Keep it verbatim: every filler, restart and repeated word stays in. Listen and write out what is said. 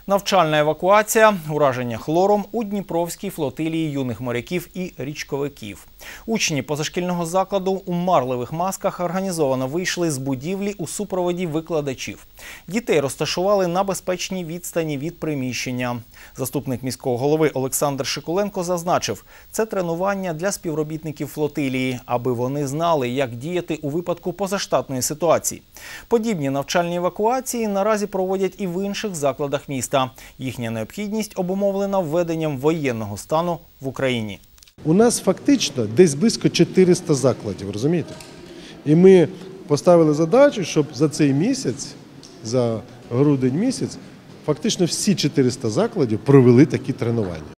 Навчальна евакуація, ураження хлором у Дніпровській флотилії юних моряків і річковиків. Учні позашкільного закладу у марливих масках організовано вийшли з будівлі у супроводі викладачів. Дітей розташували на безпечній відстані від приміщення. Заступник міського голови Олександр Шикуленко зазначив, це тренування для співробітників флотилії, аби вони знали, як діяти у випадку позаштатної ситуації. Подібні навчальні евакуації наразі проводять і в інших закладах міста. Їхня необхідність обумовлена введенням воєнного стану в Україні. У нас фактично десь близько чотириста закладів, розумієте? І ми поставили задачу, щоб за цей місяць, за грудень місяць, фактично всі чотириста закладів провели такі тренування.